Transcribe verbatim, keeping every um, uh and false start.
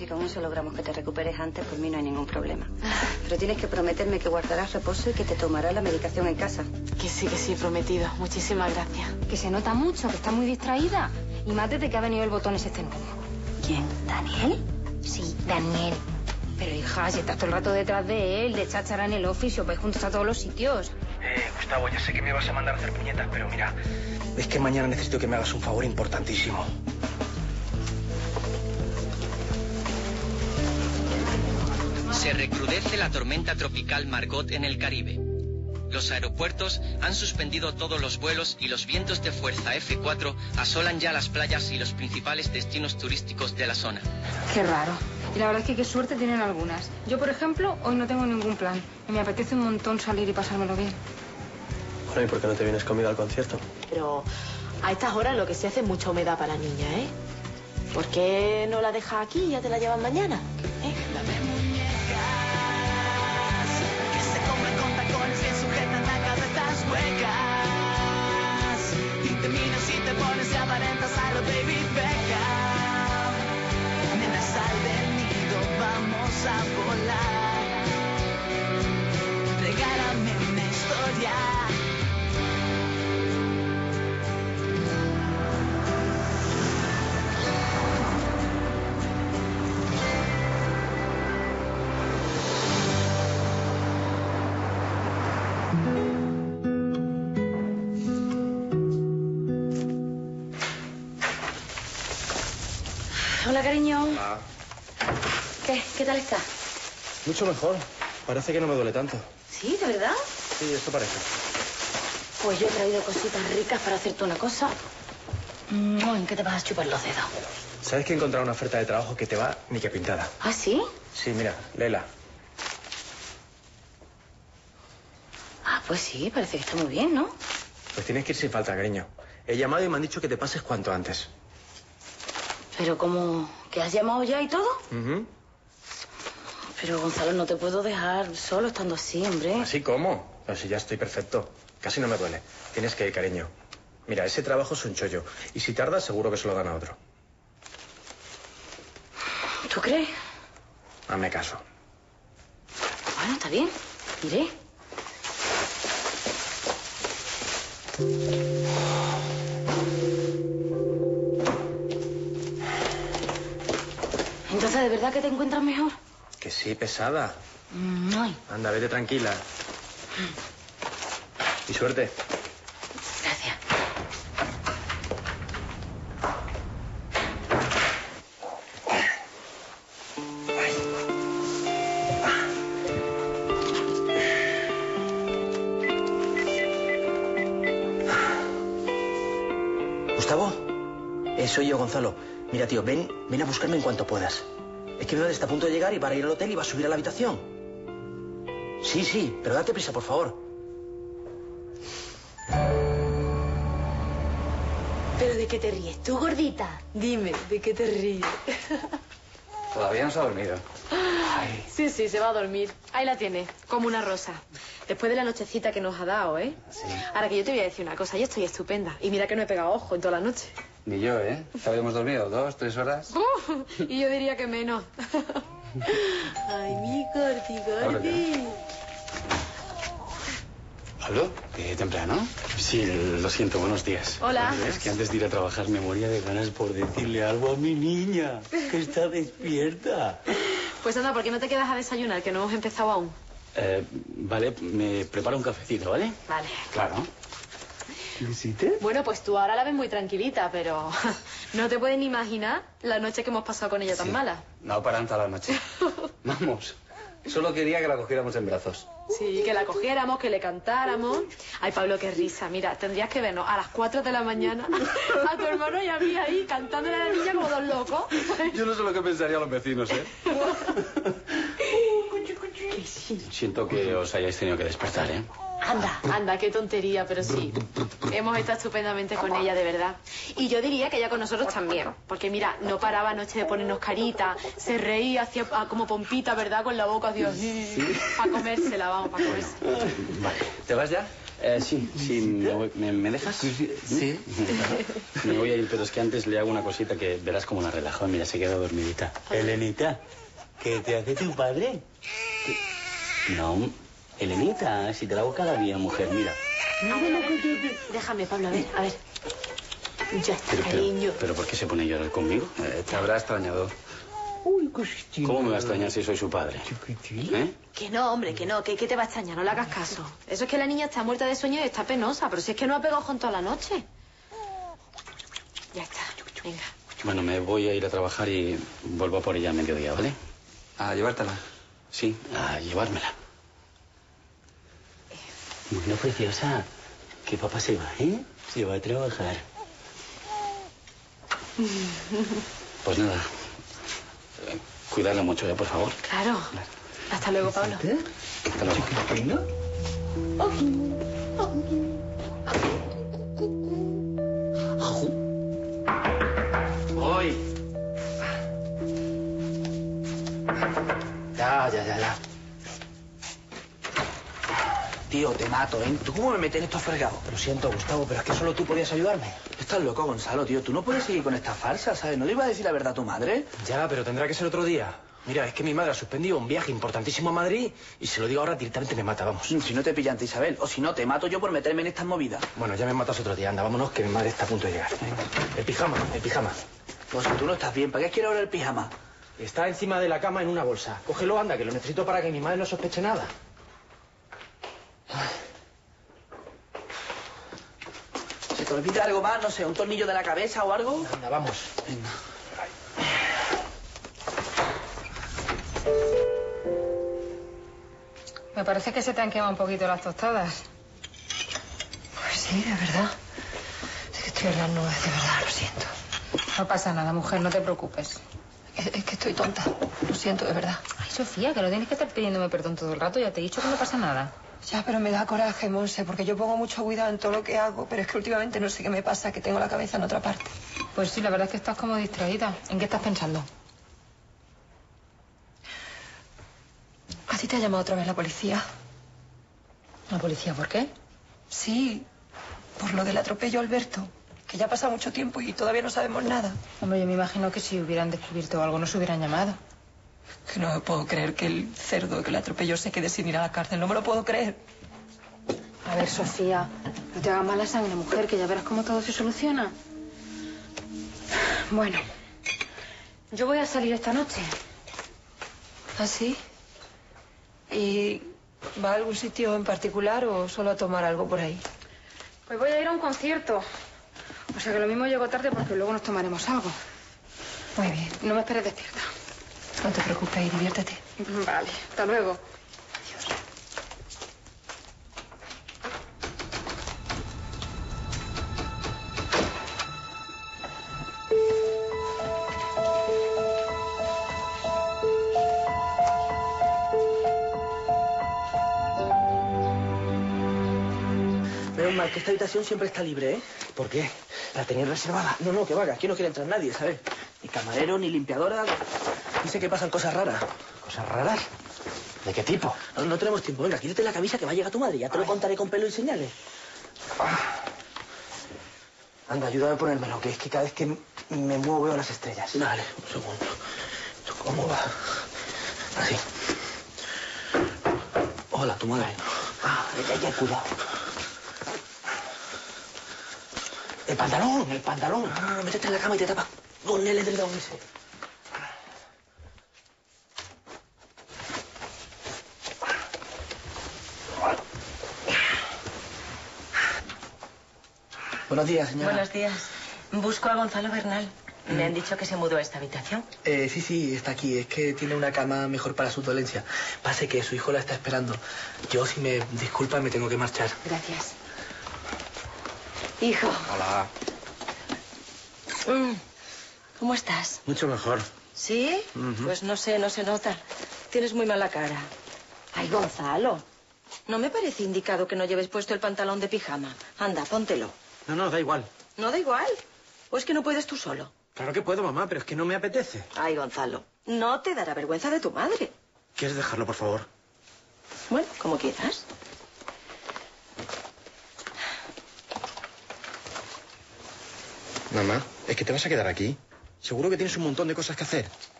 Si con eso logramos que te recuperes antes, por mí no hay ningún problema. Pero tienes que prometerme que guardarás reposo y que te tomarás la medicación en casa. Que sí, que sí, prometido. Muchísimas gracias. Que se nota mucho, que está muy distraída. Y más desde que ha venido el botones este nuevo. ¿Quién? ¿Daniel? Sí, Daniel. Pero hija, si estás todo el rato detrás de él, de cháchara en el oficio, vais juntos a todos los sitios. Eh, Gustavo, ya sé que me vas a mandar a hacer puñetas, pero mira, es que mañana necesito que me hagas un favor importantísimo. Se recrudece la tormenta tropical Margot en el Caribe. Los aeropuertos han suspendido todos los vuelos y los vientos de fuerza F cuatro asolan ya las playas y los principales destinos turísticos de la zona. Qué raro. Y la verdad es que qué suerte tienen algunas. Yo, por ejemplo, hoy no tengo ningún plan. Y me apetece un montón salir y pasármelo bien. Bueno, ¿y por qué no te vienes conmigo al concierto? Pero a estas horas lo que se hace es mucha humedad para la niña, ¿eh? ¿Por qué no la dejas aquí y ya te la llevan mañana? ¿Eh? A volar, regálame una historia. Hola, cariño. Hola. ¿Qué? ¿Qué tal está? Mucho mejor. Parece que no me duele tanto. ¿Sí? ¿De verdad? Sí, esto parece. Pues yo he traído cositas ricas para hacerte una cosa. ¿En qué te vas a chupar los dedos? ¿Sabes que he encontrado una oferta de trabajo que te va ni que pintada? ¿Ah, sí? Sí, mira, léela. Ah, pues sí, parece que está muy bien, ¿no? Pues tienes que ir sin falta, cariño. He llamado y me han dicho que te pases cuanto antes. Pero como que has llamado ya y todo. Uh-huh. Pero, Gonzalo, no te puedo dejar solo estando así, hombre. ¿Así cómo? Pero si ya estoy perfecto. Casi no me duele. Tienes que ir, cariño. Mira, ese trabajo es un chollo. Y si tardas, seguro que se lo dan a otro. ¿Tú crees? Hazme caso. Bueno, está bien. Iré. Entonces, ¿de verdad que te encuentras mejor? Que sí, pesada. Mm, ay. Anda, vete tranquila. Y suerte. Gracias. ¿Gustavo? Eh, soy yo, Gonzalo. Mira, tío, ven, ven a buscarme en cuanto puedas. Es que mi madre está a punto de llegar y para ir al hotel y va a subir a la habitación. Sí, sí, pero date prisa, por favor. ¿Pero de qué te ríes tú, gordita? Dime, ¿de qué te ríes? Todavía no se ha dormido. Ay. Sí, sí, se va a dormir. Ahí la tiene, como una rosa. Después de la nochecita que nos ha dado, ¿eh? Sí. Ahora que yo te voy a decir una cosa, yo estoy estupenda. Y mira que no he pegado ojo en toda la noche. Ni yo, ¿eh? ¿Habíamos dormido? ¿Dos, tres horas? Uh, y yo diría que menos. Ay, mi gordi, gordi. ¿Pablo? ¿Qué temprano? Sí, lo siento, buenos días. Hola. Es que antes de ir a trabajar me moría de ganas por decirle algo a mi niña, que está despierta. Pues anda, ¿por qué no te quedas a desayunar, que no hemos empezado aún? Eh, vale, me preparo un cafecito, ¿vale? Vale. Claro. ¿Visita? Bueno, pues tú ahora la ves muy tranquilita, pero no te puedes ni imaginar la noche que hemos pasado con ella tan Sí. mala. No paran toda la noche. Vamos. Solo quería que la cogiéramos en brazos. Sí, que la cogiéramos, que le cantáramos. Ay, Pablo, qué risa. Mira, tendrías que vernos a las cuatro de la mañana a tu hermano y a mí ahí cantándole a la niña como dos locos. Yo no sé lo que pensarían los vecinos, ¿eh? Siento que os hayáis tenido que despertar, ¿eh? Anda, anda, qué tontería, pero sí. Hemos estado estupendamente con ella, de verdad. Y yo diría que ella con nosotros también. Porque mira, no paraba anoche de ponernos carita, se reía, hacía ah, como pompita, ¿verdad? Con la boca, hacía así. Para comérsela, vamos, para comérsela. Vale. ¿Te vas ya? Eh, sí, sí, me, voy- me, ¿me dejas? Sí. Me voy a ir, pero es que antes le hago una cosita que verás cómo la relajo. Mira, se queda dormidita. Elenita, ¿qué te hace tu padre? ¿Qué? No, Elenita, si te la hago cada día, mujer, mira. A ver, a ver. Déjame, Pablo, a ver, a ver. Ya está, Pero, cariño. pero, pero ¿por qué se pone a llorar conmigo? Eh, te habrá extrañado. Uy, cosita. ¿Cómo me va a extrañar si soy su padre? ¿Eh? Que no, hombre, que no, que, que te va a extrañar, no le hagas caso. Eso es que la niña está muerta de sueño y está penosa, pero si es que no ha pegado con toda la noche. Ya está, venga. Bueno, me voy a ir a trabajar y vuelvo a por ella a mediodía, ¿vale? A llevártela. Sí, a llevármela. Bueno, preciosa, que papá se va, ¿eh? Se va a trabajar. Pues nada, eh, cuidarla mucho, ¿eh? Por favor. Claro. Hasta luego, Pablo. Hasta luego. Voy. Ya, ya, ya, ya. Tío, te mato, ¿eh? ¿Tú cómo me metes en estos fregados? Lo siento, Gustavo, pero es que solo tú podías ayudarme. Estás loco, Gonzalo, tío. Tú no puedes seguir con esta farsa, ¿sabes? ¿No le iba a decir la verdad a tu madre? Ya, pero tendrá que ser otro día. Mira, es que mi madre ha suspendido un viaje importantísimo a Madrid y si lo digo ahora directamente me mata, vamos. Si no te pilla ante Isabel, o si no, te mato yo por meterme en estas movidas. Bueno, ya me matas otro día. Anda, vámonos, que mi madre está a punto de llegar. El pijama, el pijama. Pues si tú no estás bien, ¿para qué quieres ahora el pijama? Está encima de la cama en una bolsa. Cógelo, anda, que lo necesito para que mi madre no sospeche nada. ¿Se te olvida algo más? No sé, un tornillo de la cabeza o algo. Anda, vamos. Venga. Me parece que se te han quemado un poquito las tostadas. Pues sí, de verdad. Es que estoy en las nubes, de verdad, lo siento. No pasa nada, mujer, no te preocupes. Es, es que estoy tonta. Lo siento, de verdad. Ay, Sofía, que no tienes que estar pidiéndome perdón todo el rato. Ya te he dicho que no pasa nada. Ya, pero me da coraje, Monse, porque yo pongo mucho cuidado en todo lo que hago, pero es que últimamente no sé qué me pasa, que tengo la cabeza en otra parte. Pues sí, la verdad es que estás como distraída. ¿En qué estás pensando? ¿A ti te ha llamado otra vez la policía? ¿La policía por qué? Sí, por lo del atropello a Alberto, que ya ha pasado mucho tiempo y todavía no sabemos nada. Hombre, yo me imagino que si hubieran descubierto algo no se hubieran llamado. Que no me puedo creer que el cerdo que le atropelló se quede sin ir a la cárcel. No me lo puedo creer. A ver, Sofía, no te hagas mala sangre, mujer, que ya verás cómo todo se soluciona. Bueno, yo voy a salir esta noche. ¿Ah, sí? ¿Y va a algún sitio en particular o solo a tomar algo por ahí? Pues voy a ir a un concierto. O sea que lo mismo llego tarde porque luego nos tomaremos algo. Muy bien. No me esperes despierta. No te preocupes y diviértete. Vale, hasta luego. Adiós. Menos mal que esta habitación siempre está libre, ¿eh? ¿Por qué? ¿La tenías reservada? No, no, que vaga, aquí no quiere entrar nadie, ¿sabes? Ni camarero, ni limpiadora. Dice que pasan cosas raras. ¿Cosas raras? ¿De qué tipo? No, no tenemos tiempo. Venga, quítate la camisa que va a llegar tu madre. Ya te lo contaré con pelo y señales. Anda, ayúdame a ponérmelo, que es que cada vez que me muevo veo las estrellas. Vale, un segundo. ¿Esto cómo va? Así. Hola, tu madre. Ah, ya, ya, cuidado. El pantalón, el pantalón. No, no, no, métete en la cama y te tapas con el edredón ese. Buenos días, señora. Buenos días. Busco a Gonzalo Bernal. Me han dicho que se mudó a esta habitación. Eh, sí, sí, está aquí. Es que tiene una cama mejor para su dolencia. Pase que su hijo la está esperando. Yo, si me disculpa, me tengo que marchar. Gracias. Hijo. Hola. Mm. ¿Cómo estás? Mucho mejor. ¿Sí? Uh-huh. Pues no sé, no se nota. Tienes muy mala cara. Ay, Gonzalo. No me parece indicado que no lleves puesto el pantalón de pijama. Anda, póntelo. No, no, da igual. ¿No da igual? ¿O es que no puedes tú solo? Claro que puedo, mamá, pero es que no me apetece. Ay, Gonzalo, no te dará vergüenza de tu madre. ¿Quieres dejarlo, por favor? Bueno, como quieras. Mamá, ¿es que te vas a quedar aquí? Seguro que tienes un montón de cosas que hacer.